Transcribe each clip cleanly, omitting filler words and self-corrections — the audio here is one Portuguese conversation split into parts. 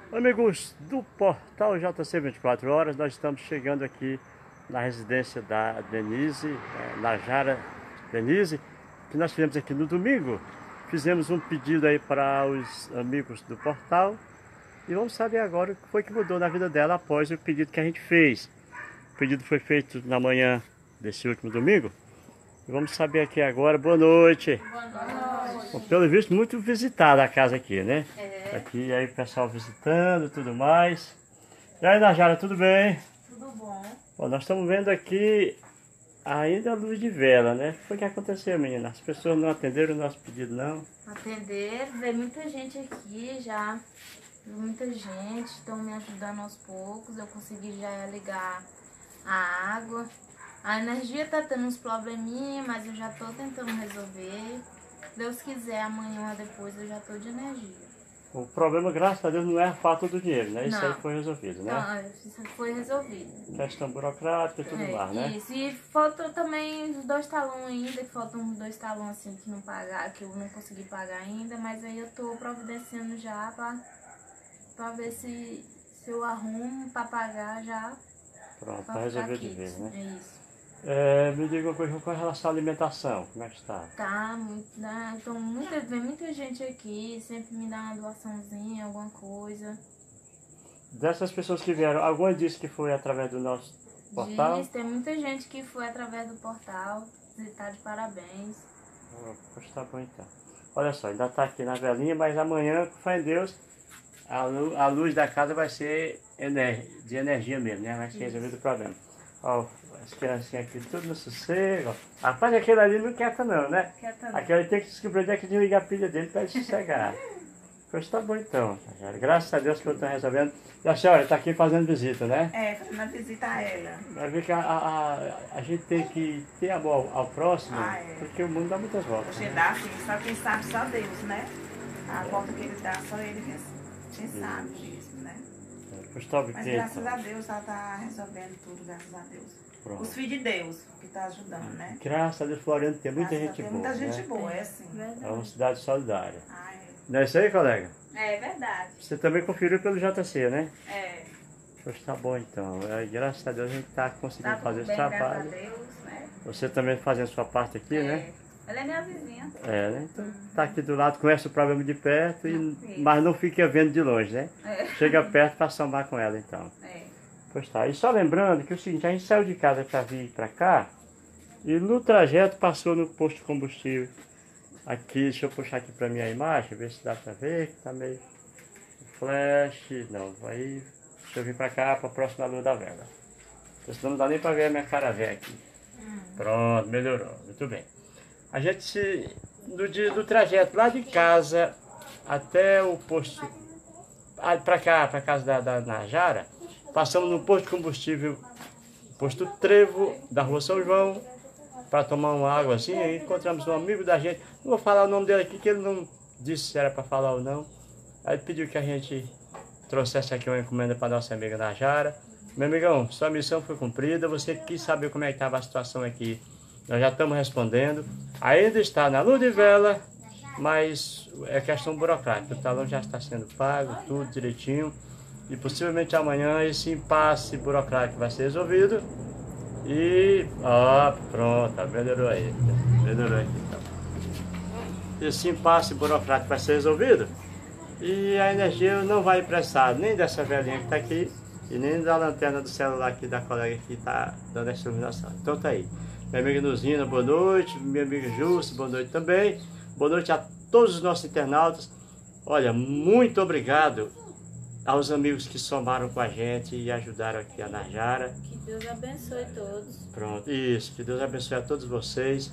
Amigos do Portal JC 24 Horas, nós estamos chegando aqui na residência da Denise, Najara Denise, que nós fizemos aqui no domingo. Fizemos um pedido aí para os amigos do Portal e vamos saber agora o que foi que mudou na vida dela após o pedido que a gente fez. O pedido foi feito na manhã desse último domingo e vamos saber aqui agora. Boa noite. Boa noite. Bom, pelo visto, muito visitada a casa aqui, né? É. Aqui, aí o pessoal visitando e tudo mais. E aí, Najara, tudo bem? Tudo bom. Bom, nós estamos vendo aqui ainda a luz de vela, né? O que foi que aconteceu, menina? As pessoas não atenderam o nosso pedido, não? Atender, veio muita gente aqui já. Muita gente, estão me ajudando aos poucos. Eu consegui já ligar a água. A energia tá tendo uns probleminhas, mas eu já tô tentando resolver. Se Deus quiser, amanhã ou depois eu já tô de energia. O problema, graças a Deus, não é a falta do dinheiro, né? Isso Não. aí foi resolvido, né? Então, isso foi resolvido. Questão burocrática e tudo mais, né? Isso, e faltou também os 2 talões ainda, faltam uns 2 talões assim que não pagar, que eu não consegui pagar ainda, mas aí eu tô providenciando já pra ver se eu arrumo pra pagar já. Pronto, Pra tá ficar resolvido de aqui. vez, né? É isso. Me diga uma coisa com relação à alimentação, como é que está? Tá, então vem muita gente aqui, sempre me dá uma doaçãozinha, alguma coisa. Dessas pessoas que vieram, alguma disse que foi através do nosso portal? Tem muita gente que foi através do portal, tá de parabéns. Pois tá bom então. Olha só, ainda está aqui na velinha, mas amanhã, com fé em Deus, a luz da casa vai ser de energia mesmo, né? Vai ser resolvido o problema. Ó, as criancinhas aqui tudo no sossego. Rapaz, aquele ali não quieta não, né? Quieta não. Aquele tem que descobrir onde é que desligar a pilha dele para ele sossegar. Pois tá bom então, graças a Deus que eu estou resolvendo. E a senhora está aqui fazendo visita, né? É, fazendo a visita a ela. Vai ver que a gente tem que ter amor ao próximo, porque o mundo dá muitas voltas. Você dá assim, só quem sabe, só Deus, né? A volta que ele dá, só ele quem sabe disso, né? Pois tá Mas obtendo, graças então. a Deus ela tá resolvendo tudo, graças a Deus. Pronto. Os filhos de Deus que tá ajudando, né? Graças a Deus, Floriano tem muita Graças a gente Deus, boa, muita gente né? boa, é assim. É uma cidade solidária. Ah, Não é isso aí, colega? É verdade. Você também conferiu pelo JC, né? É. Pois tá bom então. Graças a Deus a gente está conseguindo Tá fazer tudo esse bem, trabalho. graças a Deus, né? Você também fazendo sua parte aqui, né? Ela é minha vizinha. É, né? Então tá aqui do lado, conhece o problema de perto, Isso. mas não fica vendo de longe, né? É. Chega perto para sambar com ela então. É. Pois tá. E só lembrando que é o seguinte, a gente saiu de casa para vir para cá e no trajeto passou no posto de combustível. Aqui, deixa eu puxar aqui para mim a imagem, ver se dá para ver, que tá meio flash. Não, aí deixa eu vir para cá, para próxima luz da vela. Senão não dá nem para ver a minha cara velha aqui. Pronto, melhorou, muito bem. A gente, do trajeto lá de casa até o posto, para cá, para casa da Najara, passamos no posto de combustível, posto Trevo, da Rua São João, para tomar uma água assim, aí encontramos um amigo da gente, não vou falar o nome dele aqui, que ele não disse se era para falar ou não. Aí ele pediu que a gente trouxesse aqui uma encomenda para nossa amiga Najara. Meu amigão, sua missão foi cumprida, você quis saber como é que estava a situação aqui, nós já estamos respondendo. Ainda está na luz de vela, mas é questão burocrática, o talão já está sendo pago, tudo direitinho. E possivelmente amanhã esse impasse burocrático vai ser resolvido. E, pronto, melhorou aí. Melhorou aqui então. Esse impasse burocrático vai ser resolvido. E a energia não vai emprestar nem dessa velhinha que está aqui e nem da lanterna do celular aqui da colega que está dando essa iluminação. Então tá aí. Minha amiga Nuzina, boa noite. Minha amiga Júcia, boa noite também. Boa noite a todos os nossos internautas. Olha, muito obrigado aos amigos que somaram com a gente e ajudaram aqui a Najara. Que Deus abençoe todos. Pronto, isso, que Deus abençoe a todos vocês.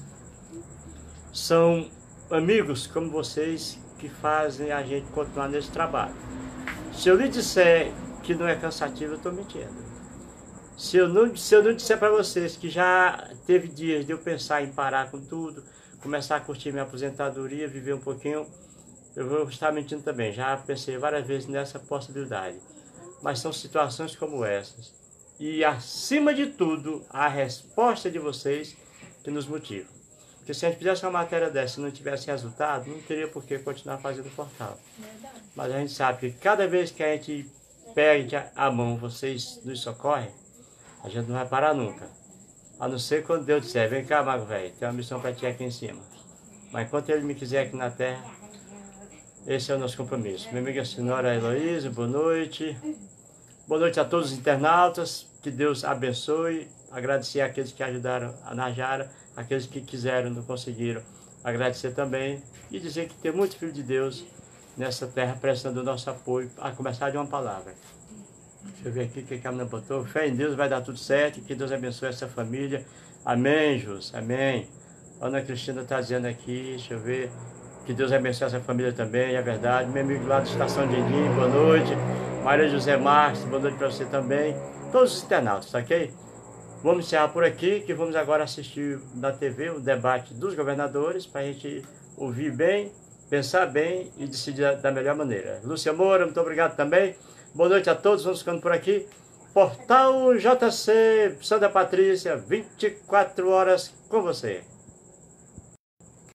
São amigos como vocês que fazem a gente continuar nesse trabalho. Se eu lhe disser que não é cansativo, eu estou mentindo. Se eu não disser para vocês que já teve dias de eu pensar em parar com tudo, começar a curtir minha aposentadoria, viver um pouquinho, eu vou estar mentindo também. Já pensei várias vezes nessa possibilidade. Mas são situações como essas. E acima de tudo, a resposta de vocês que nos motiva. Porque se a gente fizesse uma matéria dessa e não tivesse resultado, não teria por que continuar fazendo o portal. Verdade. Mas a gente sabe que cada vez que a gente perde a mão, vocês nos socorrem, a gente não vai parar nunca. A não ser quando Deus disser, vem cá, mago velho, tem uma missão para ti aqui em cima. Mas enquanto Ele me quiser aqui na terra, esse é o nosso compromisso. Minha amiga senhora Heloísa, boa noite. Boa noite a todos os internautas, que Deus abençoe. Agradecer àqueles que ajudaram a Najara, aqueles que quiseram, não conseguiram. Agradecer também e dizer que tem muito filho de Deus nessa terra prestando o nosso apoio, a começar de uma palavra. Deixa eu ver aqui o que a menina botou. Fé em Deus, vai dar tudo certo, que Deus abençoe essa família. Amém, Jus, amém. Ana Cristina está dizendo aqui, deixa eu ver, que Deus abençoe essa família também, é verdade. Meu amigo lá da Estação de Indim, boa noite. Maria José Marques, boa noite para você também. Todos os internautas, tá ok? Vamos encerrar por aqui, que vamos agora assistir na TV o debate dos governadores, para a gente ouvir bem, pensar bem e decidir da melhor maneira. Lúcia Moura, muito obrigado também. Boa noite a todos, vamos ficando por aqui. Portal JC, Santa Patrícia, 24 horas com você.